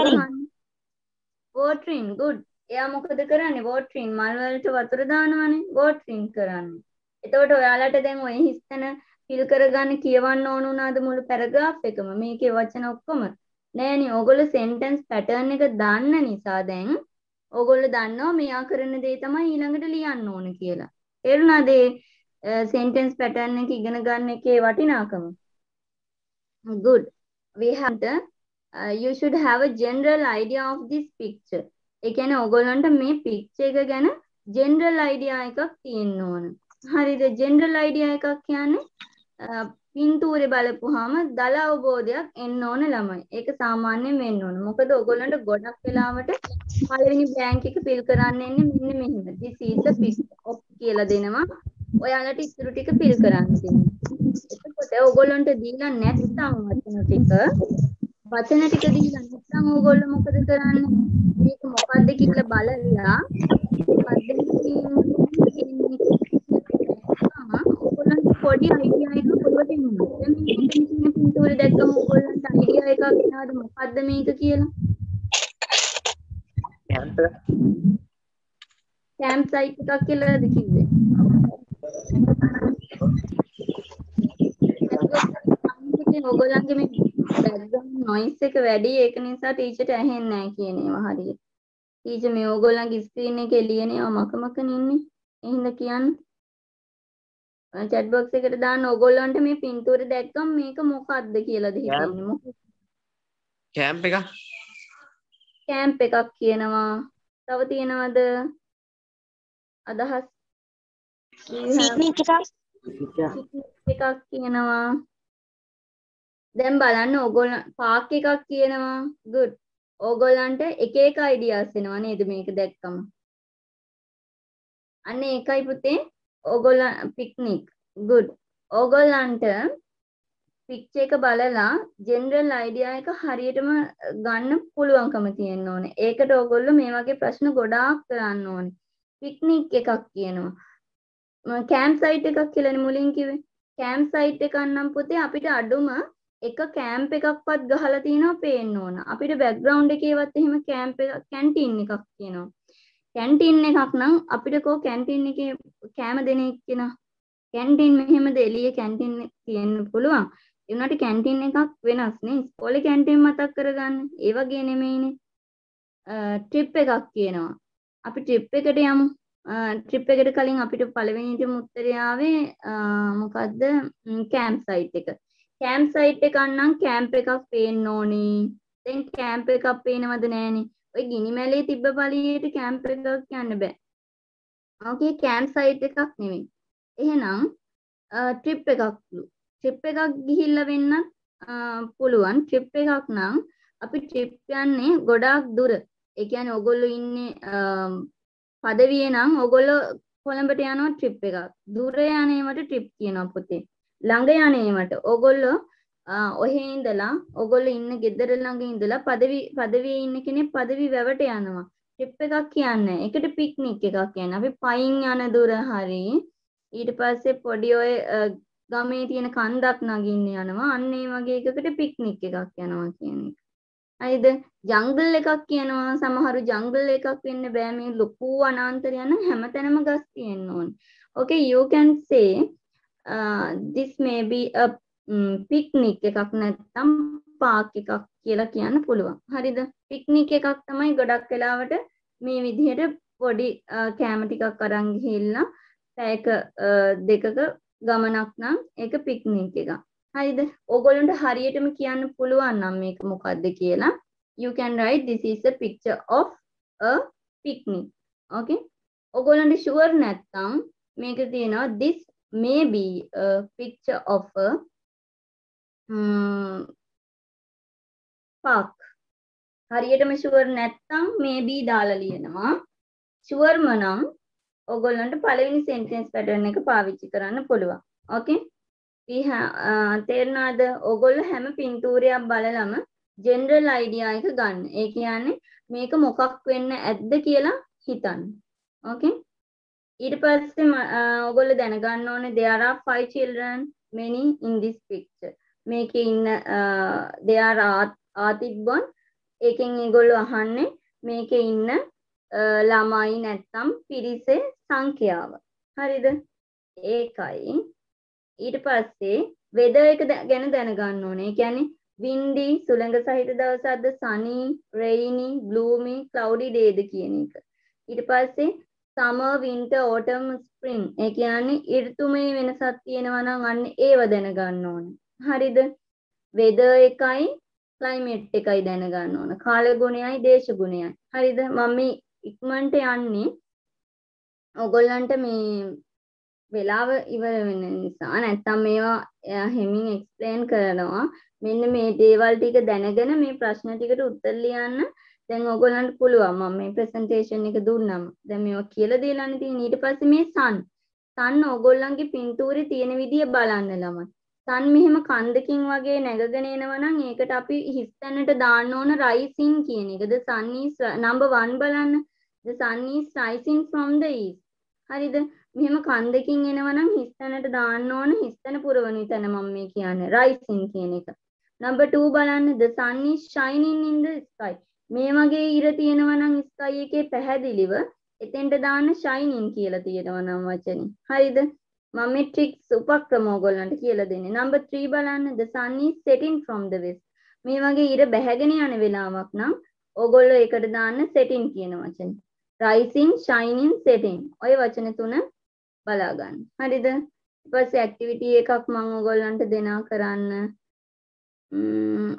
watering good. එයා මොකද කරන්නේ? watering මල් වලට වතුර දානවනේ. watering කරන්නේ. එතකොට ඔයාලට දැන් ඔය හිස්තන fill කරගන්න කියවන්න ඕන උනාද මුළු පැරග්‍රාෆ් එකම? මේකේ වචන ඔක්කොම නෑනේ. ඕගොල්ලෝ sentence pattern එක දන්න නිසා දැන් ඕගොල්ලෝ දන්නවා මෙයා කරන දේ තමයි ඊළඟට ලියන්න ඕන කියලා. තේරුණාද? sentence pattern එක ඉගෙන ගන්න එකේ වටිනාකම. Good. We have the uh, you should have a general idea of this picture. ඒ කියන්නේ ඕගොල්ලන්ට මේ picture එක ගැන general idea එකක් තියෙන්න ඕන. හරිද? general idea එකක් කියන්නේ පින්තූරේ බලපුවාම දල අවබෝධයක් එන්න ඕන ළමයි. ඒක සාමාන්‍යයෙන් වෙන්න ඕන. මොකද ඕගොල්ලන්ට ගොඩක් වෙලාවට පළවෙනි බ්ලැන්ක් එක fill කරන්න එන්නේ මෙන්න මෙහෙම. This is a picture of කියලා දෙනවා. ඔයාලට ඉතුරු ටික fill කරන්න තියෙනවා. එතකොට ඕගොල්ලන්ට දීලා නැත්නම් වචන ටික වචන ටික දීලා නැත්නම් ඕගොල්ලෝ මොකද කරන්නේ? මේක මොකද්ද කියලා බලලා පොඩි අයිඩියා එකක් ඔළුවට එනවා. දැන් මේ මෙතන තියෙන පින්තූරේ දැක්කම ඕගොල්ලන්ට අයිඩියා එකක් එනවාද මොකද්ද මේක කියලා? කැම්ප් කැම්ප් සයිට් එකක් කියලාද කිව්වේ? ඕගොල්ලන්ගේ මේ බෑග්ග්‍රවුන්ඩ් නොයිස් එක වැඩි ඒක නිසා ටීචර්ට ඇහෙන්නේ නැහැ කියන ඒවා හරියට. ටීචර් මේ ඕගොල්ලන්ගේ ස්ක්‍රීන් එකේ ලියන ඒවා මකමකනේ ඉන්නේ. ඒ හින්දා කියන්නේ chat box එකට දාන්න ඕගොල්ලන්ට මේ පින්තූරේ දැක්කම මේක මොකක්ද කියලාද හිතන්නේ? මොකක්ද? කැම්ප් එක. කැම්ප් එකක් කියනවා. තව තියෙනවද අදහස්? picnic එකක් එකක් කියනවා. දැන් බලන්න ඕගොල්ලන් පාක් එකක් කියනවා. good. ඕගොල්ලන්ට එක එක ideas එනවා නේද මේක දැක්කම? අන්න ඒකයි පුතේ. ඕගොල්ලන් picnic good. ඕගොල්ලන්ට picture එක බලලා general idea එක හරියටම ගන්න පුළුවන්කම තියෙන්න ඕනේ. ඒකට ඕගොල්ලෝ මේ වගේ ප්‍රශ්න ගොඩාක් කරන්න ඕනේ. picnic එකක් කියනවා. camp site එකක් කියලානේ මුලින් කිව්වේ. camp site එකක් නම් පුතේ අපිට අඩුම එක camp එකක්වත් ගහලා තිනවා පේන්න ඕන. අපිට background එකේවත් එහෙම camp එක canteen එකක් කියනවා. canteen එකක් නම් අපිට කෝ canteen එකේ කෑම දෙන එක්කෙනා canteen මෙහෙමද එළියේ canteen තියෙන්න පුළුවන්. ඒ වුණාට canteen එකක් වෙනස් නේ. ඉස්කෝලේ canteen මතක් කරගන්න. ඒ වගේ නෙමෙයිනේ. trip එකක් කියනවා. අපි trip එකට යමු. trip එකට කලින් අපිට පළවෙනිටම උත්තරය ආවේ මොකද්ද? camp site එක. camp site එකක් නම් camp එකක් පේන්න ඕනේ. දැන් camp එකක් පේනවද නැහනේ. ඔය ගිනි මැලේ තිබ්බ පළියට කැම්ප් එකක් යන්න බෑ. ඕකේ කැම්ප් සයිට් එකක් නෙමෙයි. එහෙනම් ට්‍රිප් එකක් ට්‍රිප් එකක් ගිහිල්ලා වෙන්න පුළුවන්. ට්‍රිප් එකක් නම් අපි ට්‍රිප් යන්නේ ගොඩාක් දුර. ඒ කියන්නේ ඕගොල්ලෝ ඉන්නේ පදවියේ නම් ඕගොල්ලෝ කොළඹට යනවා ට්‍රිප් එකක්. දුර යන්නේකට ට්‍රිප් කියනවා පුතේ. ළඟ යන්නේකට ඕගොල්ලෝ ඔහේ ඉඳලා ඔයගොල්ලෝ ඉන්න ගෙදර ළඟ ඉඳලා පදවි පදවියේ ඉන්න කෙනෙක් පදවි වැවට යනවා. ට්‍රිප් එකක් කියන්නේ. ඒකට පික්නික් එකක් කියන්නේ. අපි පයින් යන දුර හරි ඊට පස්සේ පොඩි ඔය ගමේ තියෙන කන්දක් නගින්න යනවා. අන්න ඒ වගේ එකකට පික්නික් එකක් යනවා කියන එක. හරිද? ජංගල් එකක් කියනවා. සමහරු ජංගල් එකක් වෙන්න බෑ. මේ ලොකු අනාන්තර යන හැමතැනම ගස් තියෙන්න ඕනේ. Okay, you can say uh, this may be a picnic එකක් නැත්නම් පාක් එකක් කියලා කියන්න පුළුවන්. හරිද? පික්නික් එකක් තමයි ගොඩක් වෙලාවට මේ විදිහට පොඩි කැම ටිකක් අරන් ගිහිල්ලා පැයක දෙකක ගමනක් නම් ඒක පික්නික් එකක්. හරිද? ඕගොල්ලන්ට හරියටම කියන්න පුළුවන් නම් මේක මොකක්ද කියලා you can write this is a picture of a picnic. okay? ඕගොල්ලන්ට sure නැත්නම් මේක තියෙනවා this may be a picture of a um, park. හරියටම sure නැත්නම් maybe දාලා ලියනවා. sure මනම් ඕගොල්ලන්ට පළවෙනි sentence pattern එක පාවිච්චි කරන්න පුළුවන්. okay? we have uh, තේරෙනවද? ඕගොල්ලෝ හැම පින්තූරයක් බලලම general idea එක ගන්න. ඒ කියන්නේ මේක මොකක් වෙන්න ඇද්ද කියලා හිතන්න. okay? ඊට පස්සේ ඕගොල්ලෝ දැනගන්න ඕනේ there are five children many in this picture. මේකේ ඉන්න there are ආතිබ්බන් ඒකෙන් ඒගොල්ලෝ අහන්නේ මේකේ ඉන්න ළමයි නැත්තම් පිරිසේ සංඛ්‍යාව. හරිද? ඒකයි. ඊට පස්සේ weather එක ගැන දැනගන්න ඕනේ. ඒ කියන්නේ windy සුළඟ සහිත දවසක්ද, sunny, rainy, gloomy, cloudy day ද කියන එක. ඊට පස්සේ summer, winter, autumn, spring. ඒ කියන්නේ ඍතුමේ වෙනසක් තියෙනවා නම් අන්න ඒව දැනගන්න ඕනේ. හරිද? weather එකයි climate එකයි දැනගන්න ඕන. කාල ගුණයයි දේශ ගුණයයි. හරිද? මම මේ ඉක්මනට යන්නේ ඔයගොල්ලන්ට මේ වෙලාව ඉවර වෙන නිසා. නැත්තම් මේවා හෙමින් එක්ස්ප්ලেইন කරනවා. මෙන්න මේ දේවල් ටික දැනගෙන මේ ප්‍රශ්න ටිකට උත්තර ලියන්න දැන් ඔයගොල්ලන්ට පුළුවන්. මම මේ ප්‍රසන්ටේෂන් එක දුන්නම දැන් මේවා කියලා දෙලානේ තියෙන්නේ. ඊට පස්සේ මේ sun. sun ඔයගොල්ලන්ගේ පින්තූරේ තියෙන විදිය බලන්න ළමයි. sun මෙහෙම කන්දකින් වගේ නැගගෙන එනවා නම් ඒකට අපි හිස් තැනට දාන්න ඕන rising කියන එක. the sun is number one බලන්න. the sun is rising from the east. හරිද? මෙහෙම කන්දකින් එනවා නම් හිස් තැනට දාන්න ඕන හිස් තැන පුරවන තැන මම මේ කියන්නේ rising කියන එක. number two බලන්න the sun is shining in the sky. මේ වගේ ඉර තියෙනවා නම් sky එකේ පැහැදිලිව එතෙන්ට දාන්න shining කියලා තියෙනවා නම් වචනේ. හරිද? මම මේ tricks උපක්‍රම ඔයගොල්ලන්ට කියලා දෙන්නේ. number three බලන්න the sun is setting from the west. මේ වගේ ඉර බැහැගෙන යන වෙලාවක් නම් ඔයගොල්ලෝ ඒකට දාන්න setting කියන වචනේ. rising, shining, setting. ඔය වචන තුන බලා ගන්න. හරිද? ඊට පස්සේ activity එකක් මම ඔයගොල්ලන්ට දෙනවා කරන්න. Mm,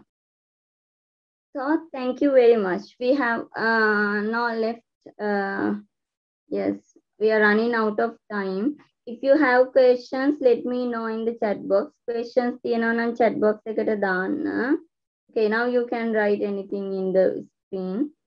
so thank you very much. We have uh, now left uh, yes, we are running out of time. If you have questions, let me know in the chat box. Questions තියෙනවා නම් chat box එකට දාන්න. Okay, now you can write anything in the screen.